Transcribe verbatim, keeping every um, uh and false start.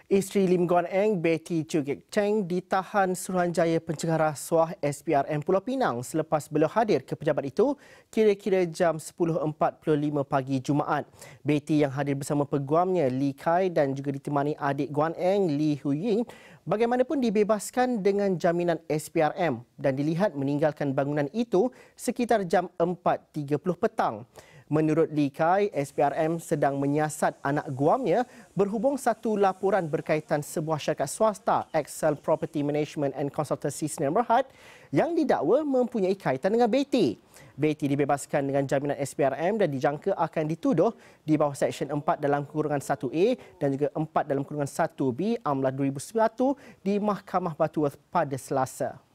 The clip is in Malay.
Isteri Lim Guan Eng, Betty Chew Gek Cheng ditahan Suruhanjaya Pencegahan Rasuah S P R M Pulau Pinang selepas beliau hadir ke pejabat itu kira-kira jam sepuluh empat puluh lima pagi Jumaat. Betty yang hadir bersama peguamnya Li Kai dan juga ditemani adik Guan Eng, Li Huying, bagaimanapun dibebaskan dengan jaminan S P R M dan dilihat meninggalkan bangunan itu sekitar jam empat tiga puluh petang. Menurut Li Kai, S P R M sedang menyiasat anak guamnya berhubung satu laporan berkaitan sebuah syarikat swasta Excel Property Management and Consultancy Sdn Bhd yang didakwa mempunyai kaitan dengan Betty. Betty dibebaskan dengan jaminan S P R M dan dijangka akan dituduh di bawah Seksyen empat dalam kurungan satu A dan juga empat dalam kurungan satu B Amlah dua ribu satu di Mahkamah Batu Worth pada Selasa.